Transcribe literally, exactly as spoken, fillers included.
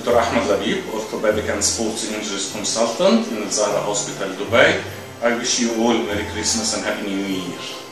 Doctor Ahmed Labib, Orthopedic and Sports Injuries Consultant in Al Zahra Hospital, Dubai. I wish you all Merry Christmas and Happy New Year.